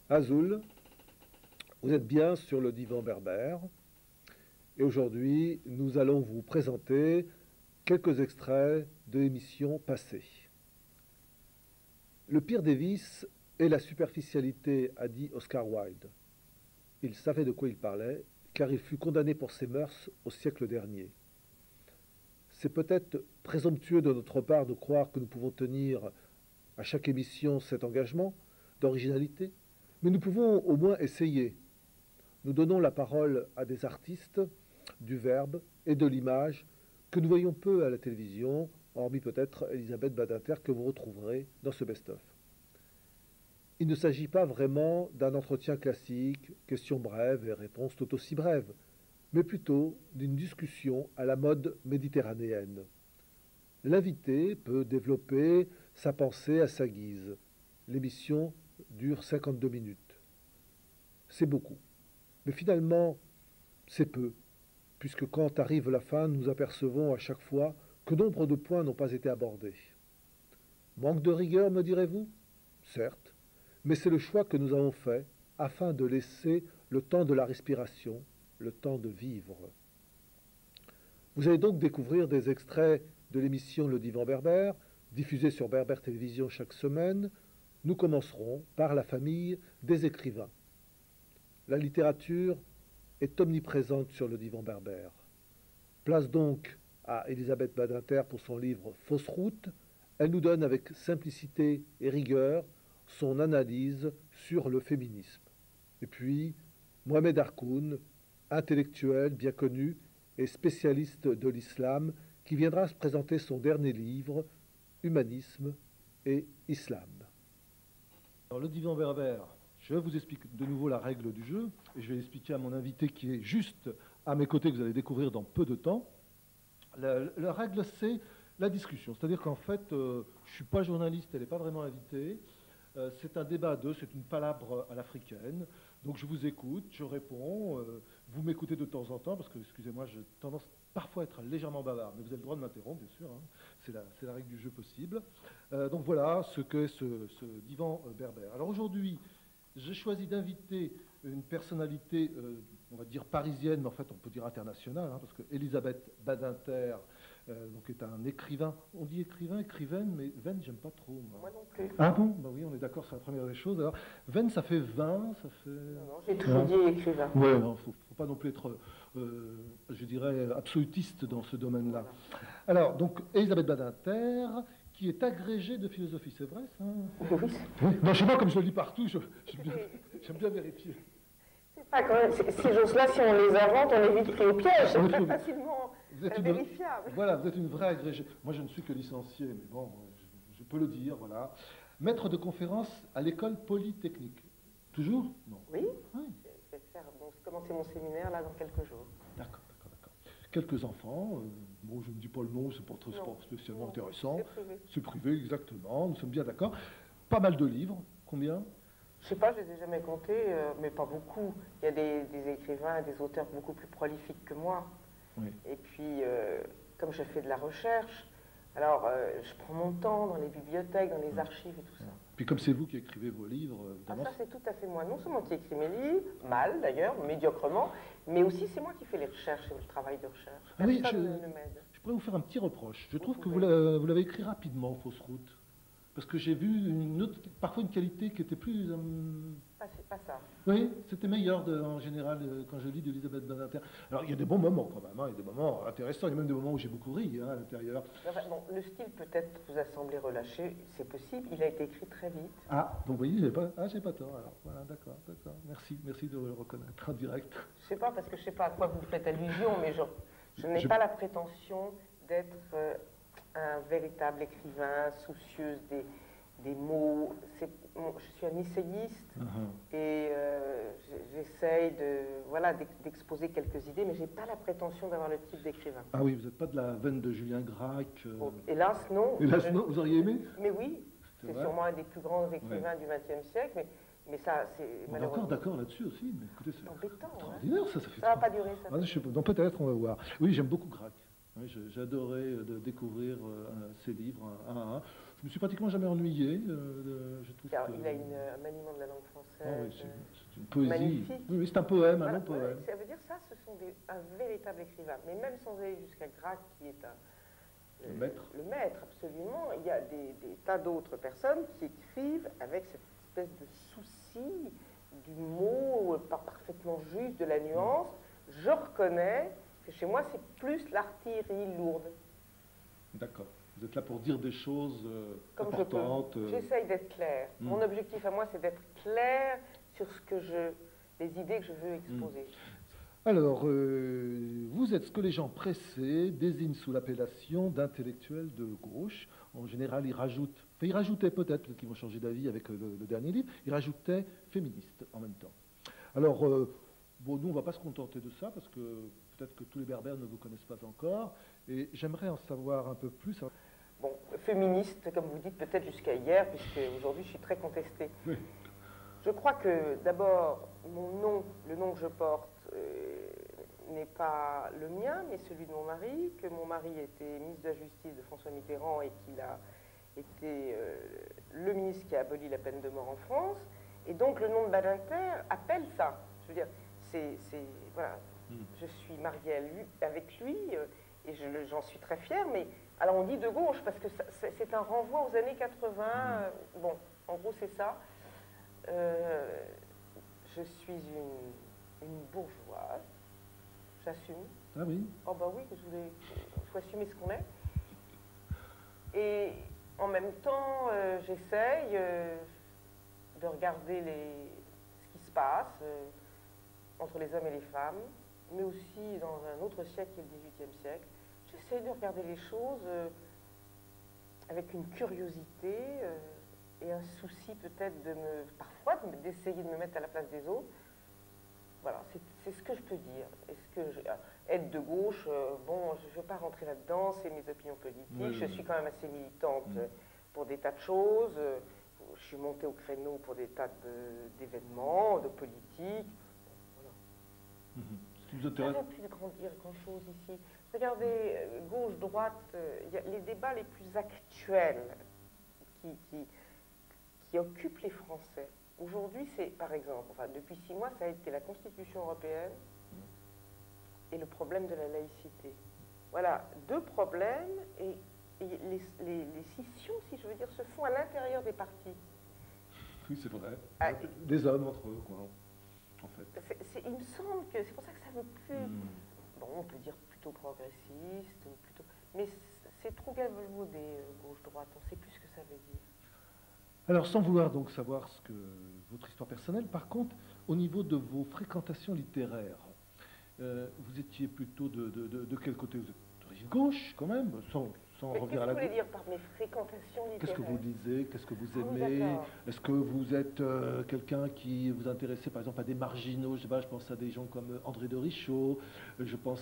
Azul, vous êtes bien sur le divan berbère et aujourd'hui nous allons vous présenter quelques extraits de émissions passées. Le pire des vices est la superficialité, a dit Oscar Wilde. Il savait de quoi il parlait car il fut condamné pour ses mœurs au siècle dernier. C'est peut-être présomptueux de notre part de croire que nous pouvons tenir à chaque émission cet engagement d'originalité, mais nous pouvons au moins essayer. Nous donnons la parole à des artistes du verbe et de l'image que nous voyons peu à la télévision, hormis peut-être Elisabeth Badinter que vous retrouverez dans ce best-of. Il ne s'agit pas vraiment d'un entretien classique, questions brèves et réponses tout aussi brèves, mais plutôt d'une discussion à la mode méditerranéenne. L'invité peut développer sa pensée à sa guise. L'émission dure 52 minutes. C'est beaucoup. Mais finalement, c'est peu, puisque quand arrive la fin, nous apercevons à chaque fois que nombre de points n'ont pas été abordés. Manque de rigueur, me direz-vous? Certes, mais c'est le choix que nous avons fait afin de laisser le temps de la respiration, le temps de vivre. Vous allez donc découvrir des extraits de l'émission Le Divan Berbère, diffusée sur Berbère Télévision chaque semaine. Nous commencerons par la famille des écrivains. La littérature est omniprésente sur le divan berbère. Place donc à Elisabeth Badinter pour son livre Fausse route. Elle nous donne avec simplicité et rigueur son analyse sur le féminisme. Et puis, Mohamed Harkoun, intellectuel bien connu et spécialiste de l'islam, qui viendra se présenter son dernier livre, Humanisme et Islam. Alors, le divan berbère, je vous explique de nouveau la règle du jeu, et je vais expliquer à mon invité qui est juste à mes côtés, que vous allez découvrir dans peu de temps. La règle, c'est la discussion. C'est-à-dire qu'en fait, je ne suis pas journaliste, elle n'est pas vraiment invitée. C'est un débat à deux, c'est une palabre à l'africaine. Donc je vous écoute, je réponds, vous m'écoutez de temps en temps, parce que, excusez-moi, j'ai tendance parfois à être légèrement bavard, mais vous avez le droit de m'interrompre, bien sûr, hein. C'est la règle du jeu possible. Donc voilà ce qu'est ce divan berbère. Alors aujourd'hui, j'ai choisi d'inviter une personnalité, on va dire parisienne, mais en fait on peut dire internationale, hein, parce que Elisabeth Badinter donc est un écrivain. On dit écrivain, écrivaine, mais veine, j'aime pas trop. Moi non plus. Ah bon? Bah oui, on est d'accord, c'est la première des choses. Alors, veine, ça fait vin, ça fait... Non, j'ai toujours dit écrivain. Ouais, non, faut pas non plus être, je dirais, absolutiste dans ce domaine-là. Alors, donc, Elisabeth Badinter, qui est agrégée de philosophie, c'est vrai, ça? Oui. Non, chez moi, comme je le lis partout, j'aime bien vérifier. C'est pas quand même, ces choses-là, si on les invente, on est vite pris au piège. C'est très facilement vérifiable. Voilà, vous êtes une vraie agrégée. Moi, je ne suis que licencié, mais bon, je peux le dire, voilà. Maître de conférence à l'école polytechnique. Toujours? Non. Oui. Je vais commencer mon séminaire là dans quelques jours. D'accord. Quelques enfants, bon, je ne dis pas le nom, c'est pas très spécialement intéressant. C'est privé, exactement, nous sommes bien d'accord. Pas mal de livres, combien? Je sais pas, je les ai jamais comptés, mais pas beaucoup. Il y a des écrivains, des auteurs beaucoup plus prolifiques que moi. Oui. Et puis, comme je fais de la recherche, alors je prends mon temps dans les bibliothèques, dans les archives et tout ça. Puis comme c'est vous qui écrivez vos livres, évidemment... Ah, ça c'est tout à fait moi. Non seulement qui écris mes livres, mal d'ailleurs, médiocrement, mais aussi c'est moi qui fais les recherches et le travail de recherche. Ah oui, Personne ne m'aide. je pourrais vous faire un petit reproche. Je trouve que vous l'avez écrit rapidement, Fausse route. Parce que j'ai vu parfois une qualité qui était plus... Ah, c'est pas ça. Oui, c'était meilleur en général quand je lis d'Elisabeth Badinter. Alors il y a des bons moments quand même, hein, il y a des moments intéressants, il y a même des moments où j'ai beaucoup ri à l'intérieur. Enfin, bon, le style peut-être vous a semblé relâché, c'est possible, il a été écrit très vite. Ah, donc vous voyez, j'ai pas tort alors. Voilà, d'accord. Merci de le reconnaître en direct. Je sais pas, parce que je sais pas à quoi vous faites allusion, mais je n'ai pas la prétention d'être un véritable écrivain, soucieuse des mots. Je suis un essayiste et j'essaye d'exposer quelques idées, mais je n'ai pas la prétention d'avoir le type d'écrivain. Ah oui, vous n'êtes pas de la veine de Julien Gracq Hélas, non. Hélas, non, vous auriez aimé? Mais oui, c'est sûrement un des plus grands écrivains du XXe siècle, mais ça, c'est malheureusement... D'accord là-dessus aussi, mais écoutez, c'est embêtant. Extraordinaire, ça fait... Ça va pas durer, ça. Donc peut-être, on va voir. Oui, j'aime beaucoup Gracq. Oui, j'ai adoré de découvrir ses livres un à un. Je me suis pratiquement jamais ennuyé. Je trouve Car que... il a un maniement de la langue française. Ah oui, c'est une poésie. Magnifique. Oui, c'est un poème, Voilà, un long poème. ça veut dire ça, ce sont un véritable écrivain. Mais même sans aller jusqu'à Gracq, qui est le maître, absolument, il y a des tas d'autres personnes qui écrivent avec cette espèce de souci du mot parfaitement juste, de la nuance. Je reconnais que chez moi, c'est plus l'artillerie lourde. D'accord. Vous êtes là pour dire des choses Comme importantes. J'essaye d'être clair. Mon objectif à moi, c'est d'être clair sur les idées que je veux exposer. Alors, vous êtes ce que les gens pressés désignent sous l'appellation d'intellectuel de gauche. En général, ils rajoutaient peut-être qu'ils vont changer d'avis avec le dernier livre, ils rajoutaient féministe en même temps. Alors, bon, nous, on ne va pas se contenter de ça, parce que peut-être que tous les berbères ne vous connaissent pas encore, et j'aimerais en savoir un peu plus. Bon, féministe, comme vous dites, peut-être jusqu'à hier, puisque aujourd'hui, je suis très contestée. Oui. Je crois que, d'abord, mon nom, le nom que je porte, n'est pas le mien, mais celui de mon mari, que mon mari était ministre de la Justice de François Mitterrand et qu'il a été le ministre qui a aboli la peine de mort en France. Et donc, le nom de Badinter appelle ça. Je veux dire, voilà, je suis mariée avec lui, et j'en suis très fière, mais alors on dit de gauche, parce que c'est un renvoi aux années 80, bon, en gros c'est ça. Je suis une bourgeoise, j'assume. Ah oui. Oh bah oui, il faut assumer ce qu'on est. Et en même temps, j'essaye de regarder ce qui se passe entre les hommes et les femmes, mais aussi dans un autre siècle qui est le XVIIIe siècle. J'essaye de regarder les choses avec une curiosité et un souci peut-être parfois d'essayer de me mettre à la place des autres. Voilà, c'est ce que je peux dire. Être de gauche, bon, je ne veux pas rentrer là-dedans, c'est mes opinions politiques. Oui, je suis quand même assez militante pour des tas de choses. Je suis montée au créneau pour des tas d'événements, de politique. Voilà. Ce qui vous intéresse... Ça ne va plus dire grand-chose ici. Regardez, gauche, droite, il y a les débats les plus actuels qui occupent les Français. Aujourd'hui, c'est, par exemple, enfin, depuis 6 mois, ça a été la Constitution européenne et le problème de la laïcité. Voilà, 2 problèmes, et les scissions, si je veux dire, se font à l'intérieur des partis. Oui, c'est vrai. Des hommes entre eux, quoi, en fait. Il me semble que c'est pour ça que ça ne veut plus... Bon, on peut dire plutôt progressiste, mais c'est trop galvaudé, gauche-droite, on ne sait plus ce que ça veut dire. Alors, sans vouloir donc savoir votre histoire personnelle, par contre, au niveau de vos fréquentations littéraires, vous étiez plutôt de quel côté? Vous êtes de rive gauche, quand même, sans revenir à la gauche. Qu'est-ce que vous voulez dire par mes fréquentations littéraires? Qu'est-ce que vous lisez? Qu'est-ce que vous oui, aimez? Est-ce que vous êtes quelqu'un qui vous intéressait, par exemple, à des marginaux? Je sais pas, je pense à des gens comme André de Richaud, je pense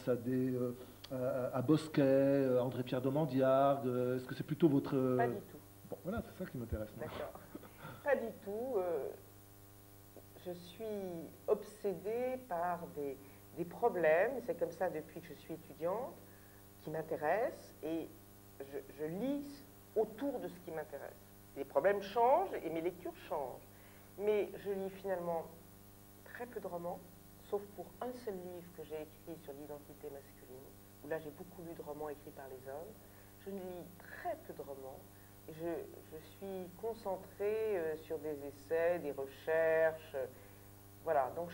à Bosquet, André-Pierre Domandiargue. Est-ce que c'est plutôt votre... Pas du tout. Bon, voilà, c'est ça qui m'intéresse. D'accord. Pas du tout. Je suis obsédée par des problèmes, c'est comme ça depuis que je suis étudiante, qui m'intéressent, et je lis autour de ce qui m'intéresse. Les problèmes changent et mes lectures changent. Mais je lis finalement très peu de romans, sauf pour un seul livre que j'ai écrit sur l'identité masculine, où là j'ai beaucoup lu de romans écrits par les hommes. Je lis très peu de romans. Je suis concentrée sur des essais, des recherches. Voilà, donc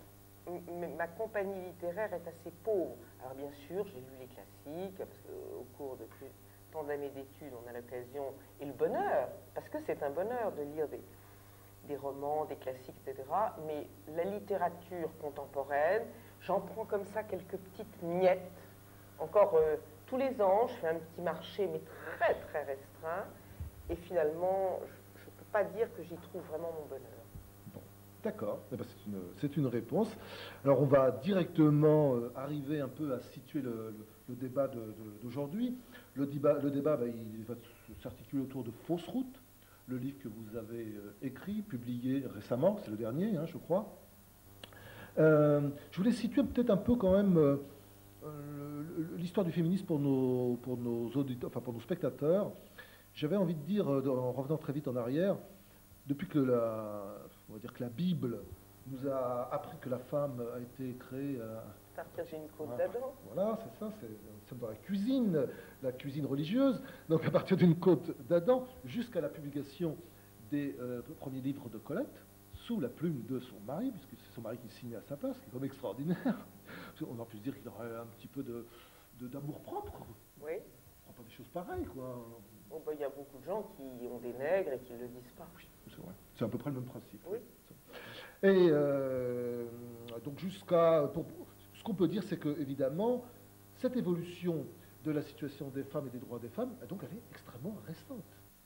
ma compagnie littéraire est assez pauvre. Alors bien sûr, j'ai lu les classiques, parce qu'au cours de tant d'années d'études, on a l'occasion, et le bonheur, parce que c'est un bonheur de lire des romans, des classiques, etc. Mais la littérature contemporaine, j'en prends comme ça quelques petites miettes. Encore tous les ans, je fais un petit marché, mais très très restreint. Et finalement, je ne peux pas dire que j'y trouve vraiment mon bonheur. Bon, d'accord, eh ben, c'est une réponse. Alors on va directement arriver un peu à situer le débat d'aujourd'hui. Le débat il va s'articuler autour de Fausse route, le livre que vous avez écrit, publié récemment, c'est le dernier, hein, je crois. Je voulais situer peut-être un peu quand même l'histoire du féminisme pour nos auditeurs, enfin pour nos spectateurs. J'avais envie de dire, en revenant très vite en arrière, depuis que on va dire que la Bible nous a appris que la femme a été créée À partir d'une côte d'Adam. voilà, c'est ça, nous sommes dans la cuisine religieuse, donc à partir d'une côte d'Adam jusqu'à la publication des premiers livres de Colette, sous la plume de son mari, puisque c'est son mari qui signait à sa place, qui est comme extraordinaire. On aurait pu se dire qu'il aurait un petit peu d'amour propre. Oui. On prend pas des choses pareilles, quoi. Bon, ben, il y a beaucoup de gens qui ont des nègres et qui ne le disent pas. Oui, c'est vrai. C'est à peu près le même principe. Oui. Et donc ce qu'on peut dire, c'est que évidemment, cette évolution de la situation des femmes et des droits des femmes, donc elle est extrêmement récente.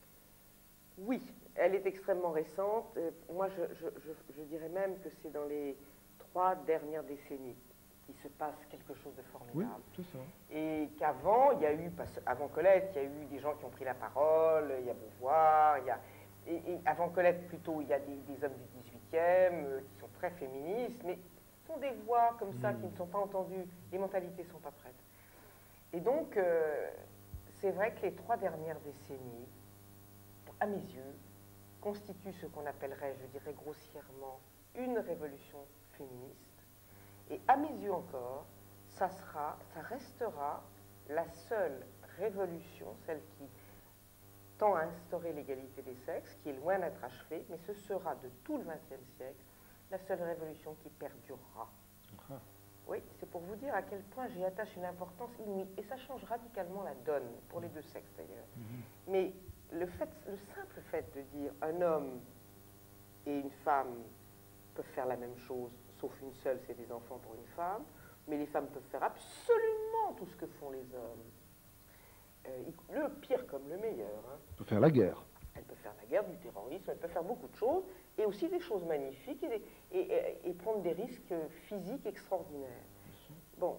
Oui, elle est extrêmement récente. Moi, je dirais même que c'est dans les 3 dernières décennies qu'il se passe quelque chose de formidable. Oui, c'est ça. Et qu'avant, il y a eu, avant Colette, il y a eu des gens qui ont pris la parole, il y a Beauvoir, et avant Colette, plutôt, il y a des hommes du 18e qui sont très féministes, mais ce sont des voix comme ça qui ne sont pas entendues, les mentalités ne sont pas prêtes. Et donc, c'est vrai que les 3 dernières décennies, à mes yeux, constituent ce qu'on appellerait, je dirais grossièrement, une révolution féministe. Et à mes yeux encore, ça restera la seule révolution, celle qui tend à instaurer l'égalité des sexes, qui est loin d'être achevée, mais ce sera de tout le XXe siècle la seule révolution qui perdurera. Oui, c'est pour vous dire à quel point j'y attache une importance inouïe. Et ça change radicalement la donne, pour les deux sexes d'ailleurs. Mais le simple fait de dire un homme et une femme peuvent faire la même chose, sauf une seule, c'est des enfants pour une femme, mais les femmes peuvent faire absolument tout ce que font les hommes. Le pire comme le meilleur. Hein. On peut faire la guerre. Elle peut faire la guerre, du terrorisme, elle peut faire beaucoup de choses, et aussi des choses magnifiques, et prendre des risques physiques extraordinaires. Bon,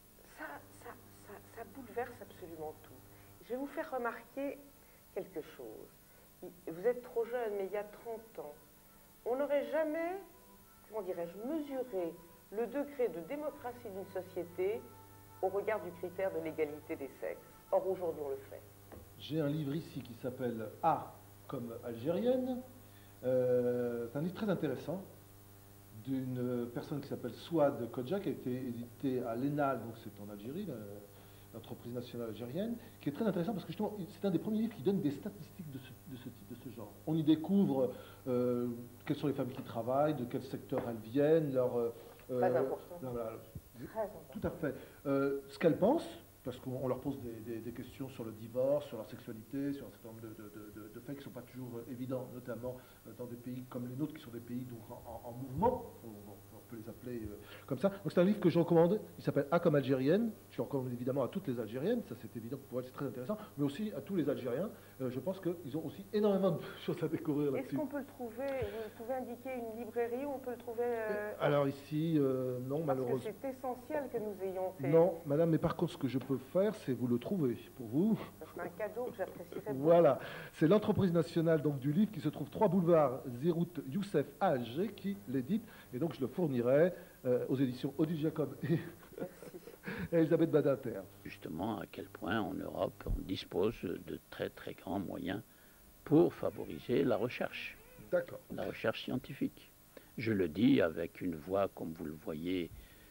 ça bouleverse absolument tout. Je vais vous faire remarquer quelque chose. Vous êtes trop jeune, mais il y a 30 ans, on n'aurait jamais, comment dirais-je, mesuré le degré de démocratie d'une société au regard du critère de l'égalité des sexes. Or, aujourd'hui, on le fait. J'ai un livre ici qui s'appelle A comme algérienne. C'est un livre très intéressant d'une personne qui s'appelle Souad Kodja, qui a été édité à l'ENAL, donc c'est en Algérie, l'entreprise nationale algérienne, qui est très intéressant parce que justement, c'est un des premiers livres qui donne des statistiques de ce genre. On y découvre quelles sont les femmes qui travaillent, de quel secteur elles viennent, Très important. Très important. Tout à fait. Ce qu'elles pensent, parce qu'on leur pose des questions sur le divorce, sur la sexualité, sur un certain nombre de faits qui ne sont pas toujours évidents, notamment dans des pays comme les nôtres, qui sont des pays donc, en mouvement, on peut les appeler comme ça. Donc c'est un livre que je recommande, il s'appelle A comme algérienne, je le recommande évidemment à toutes les Algériennes, ça c'est évident pour elles, c'est très intéressant, mais aussi à tous les Algériens, je pense qu'ils ont aussi énormément de choses à découvrir là-dessus. Est-ce qu'on peut le trouver, vous pouvez indiquer une librairie où on peut le trouver Alors ici, non, malheureusement. Parce que c'est essentiel que nous ayons fait. Non, madame, mais par contre, ce que je peux faire, c'est vous le trouver pour vous. Ça serait un cadeau que j'apprécierais beaucoup. Voilà, c'est l'entreprise nationale donc, du livre qui se trouve 3 boulevards Zirout Youssef à Alger qui l'édite, et donc je le fournirai aux éditions Odile Jacob et Elisabeth Badinter. Justement, à quel point en Europe on dispose de très très grands moyens pour favoriser la recherche. D'accord. La recherche scientifique. Je le dis avec une voix, comme vous le voyez,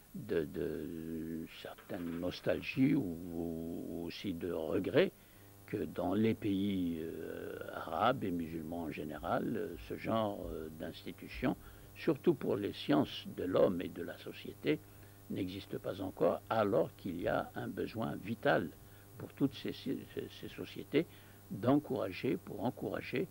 de certaines nostalgies ou aussi de regret que dans les pays arabes et musulmans en général, ce genre d'institution, surtout pour les sciences de l'homme et de la société, n'existe pas encore, alors qu'il y a un besoin vital pour toutes ces sociétés d'encourager, pour encourager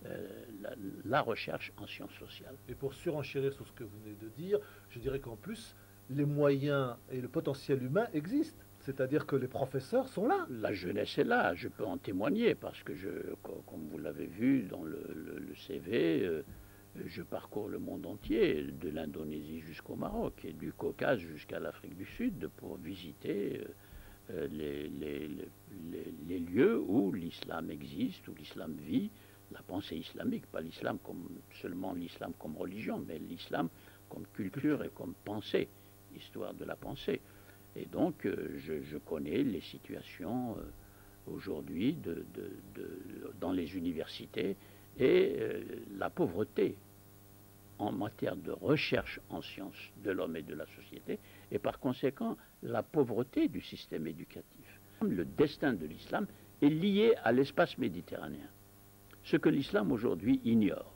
la recherche en sciences sociales. Et pour surenchérir sur ce que vous venez de dire, je dirais qu'en plus, les moyens et le potentiel humain existent. C'est-à-dire que les professeurs sont là. La jeunesse est là, je peux en témoigner, parce que, comme vous l'avez vu dans le CV, je parcours le monde entier, de l'Indonésie jusqu'au Maroc, et du Caucase jusqu'à l'Afrique du Sud, pour visiter les lieux où l'islam existe, où l'islam vit, la pensée islamique, pas l'islam comme seulement l'islam comme religion, mais l'islam comme culture et comme pensée, histoire de la pensée. Et donc, je connais les situations aujourd'hui dans les universités et la pauvreté en matière de recherche en sciences de l'homme et de la société, et par conséquent la pauvreté du système éducatif. Le destin de l'islam est lié à l'espace méditerranéen, ce que l'islam aujourd'hui ignore.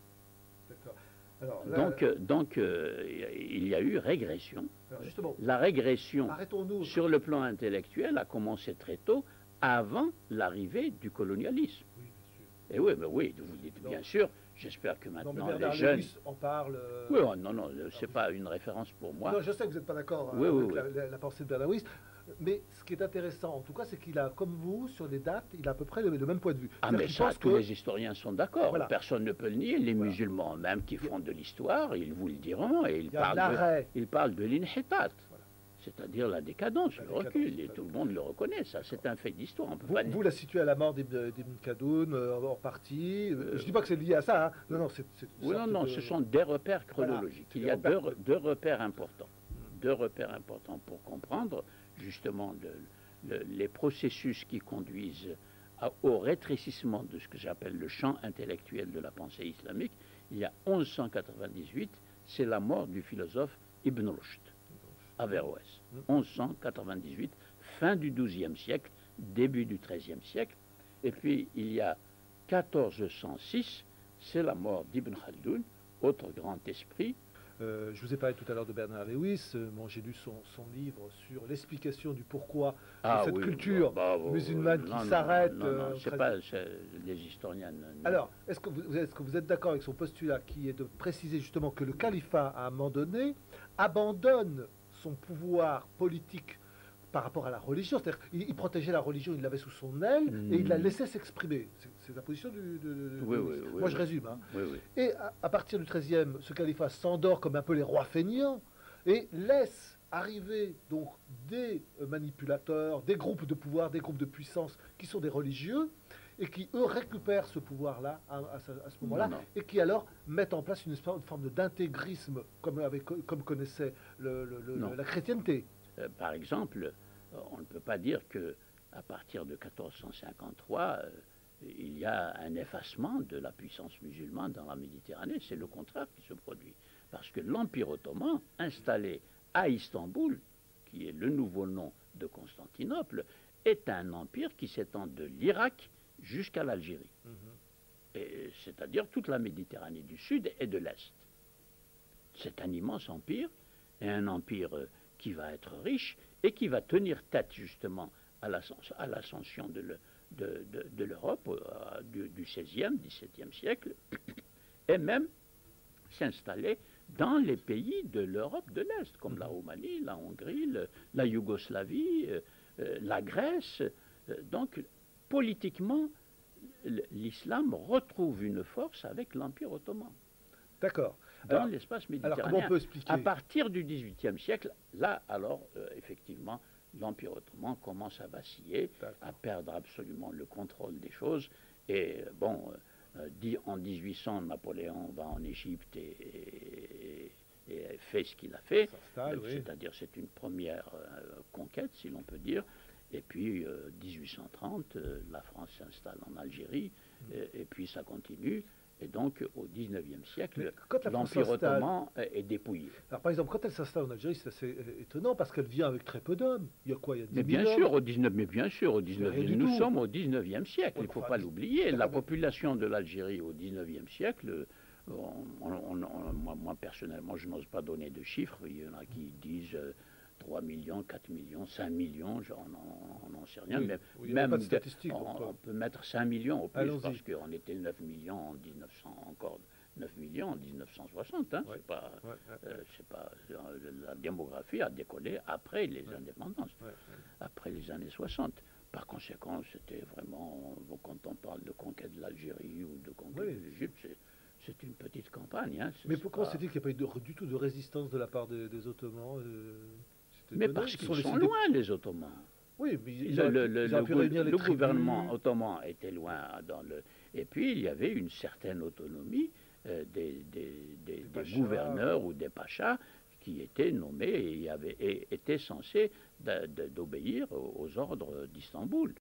Alors, donc, il y a eu régression. La régression sur le plan intellectuel a commencé très tôt, avant l'arrivée du colonialisme. Oui, bien sûr. Et oui, mais oui, vous dites bien sûr. J'espère que maintenant les jeunes en parlent. Oui, non, c'est pas une référence pour moi. Non, je sais que vous n'êtes pas d'accord avec la pensée de Bernard Lewis, mais ce qui est intéressant, en tout cas, c'est qu'il a, comme vous, sur les dates, il a à peu près le même point de vue. Ah, mais ça, tous les historiens sont d'accord. Voilà. Personne ne peut le nier. Les musulmans, même qui font de l'histoire, ils vous le diront, et ils parlent de l'inhitat. C'est-à-dire la décadence, le recul, et tout le monde le reconnaît, ça c'est un fait d'histoire. Vous la situez à la mort d'Ibn Khaldoun, en partie, je ne dis pas que c'est lié à ça, hein. Non, ce sont des repères chronologiques. Il y a deux repères importants. Deux repères importants pour comprendre justement les processus qui conduisent au rétrécissement de ce que j'appelle le champ intellectuel de la pensée islamique. Il y a 1198, c'est la mort du philosophe Ibn Rushd. Averroès, 1198, fin du XIIe siècle, début du XIIIe siècle. Et puis, il y a 1406, c'est la mort d'Ibn Khaldoun, autre grand esprit. Je vous ai parlé tout à l'heure de Bernard Lewis. J'ai lu son livre sur l'explication du pourquoi de cette culture musulmane qui s'arrête. C'est pas les historiens. Alors, est-ce que vous êtes d'accord avec son postulat qui est de préciser justement que le califat, à un moment donné, abandonne son pouvoir politique par rapport à la religion, c'est-à-dire il protégeait la religion, il l'avait sous son aile et il la laissait s'exprimer. C'est la position oui, moi je résume. Hein. Oui. Et à partir du XIIIe, ce califat s'endort comme un peu les rois feignants et laisse arriver donc des manipulateurs, des groupes de pouvoir, des groupes de puissance qui sont des religieux et qui, eux, récupèrent ce pouvoir-là à ce moment-là, et qui alors mettent en place une forme d'intégrisme, comme connaissait la chrétienté. Par exemple, on ne peut pas dire que à partir de 1453, il y a un effacement de la puissance musulmane dans la Méditerranée. C'est le contraire qui se produit. Parce que l'Empire ottoman, installé à Istanbul, qui est le nouveau nom de Constantinople, est un empire qui s'étend de l'Irak jusqu'à l'Algérie, c'est-à-dire toute la Méditerranée du Sud et de l'Est. C'est un immense empire, et un empire qui va être riche et qui va tenir tête justement à l'ascension de l'Europe du XVIe, XVIIe siècle, et même s'installer dans les pays de l'Europe de l'Est, comme la Roumanie, la Hongrie, la Yougoslavie, la Grèce. Donc, politiquement, l'islam retrouve une force avec l'Empire ottoman. D'accord. Dans l'espace méditerranéen. Alors, comment on peut expliquer ? À partir du XVIIIe siècle, là, alors, effectivement, l'Empire ottoman commence à vaciller, à perdre absolument le contrôle des choses. Et bon, en 1800, Napoléon va en Égypte et fait ce qu'il a fait. C'est-à-dire, c'est une première conquête, si l'on peut dire. Et puis, 1830, la France s'installe en Algérie, et puis ça continue. Et donc, au XIXe siècle, l'Empire ottoman est dépouillé. Alors, par exemple, quand elle s'installe en Algérie, c'est assez étonnant, parce qu'elle vient avec très peu d'hommes. Il y a quoi, il y a 10 000 bien hommes sûr, au 19e, nous sommes au XIXe siècle, il ne faut pas l'oublier. La population de l'Algérie au XIXe siècle, moi, personnellement, je n'ose pas donner de chiffres. Il y en a qui disent 3 millions, 4 millions, 5 millions, on n'en sait rien. Même pas de statistiques, on peut mettre 5 millions au plus, parce qu'on était 9 millions en 1900, encore 9 millions en 1960. Hein, c'est pas, la démographie a décollé après les indépendances, après les années 60. Par conséquent, c'était vraiment, quand on parle de conquête de l'Algérie ou de conquête de l'Égypte, c'est une petite campagne. Hein, mais pourquoi c'est-il qu'il n'y a pas eu du tout de résistance de la part des Ottomans Mais parce qu'ils sont loin, les Ottomans. Oui, mais le gouvernement ottoman était loin. Et puis, il y avait une certaine autonomie des gouverneurs ou des pachas qui étaient nommés et étaient censés d'obéir aux ordres d'Istanbul.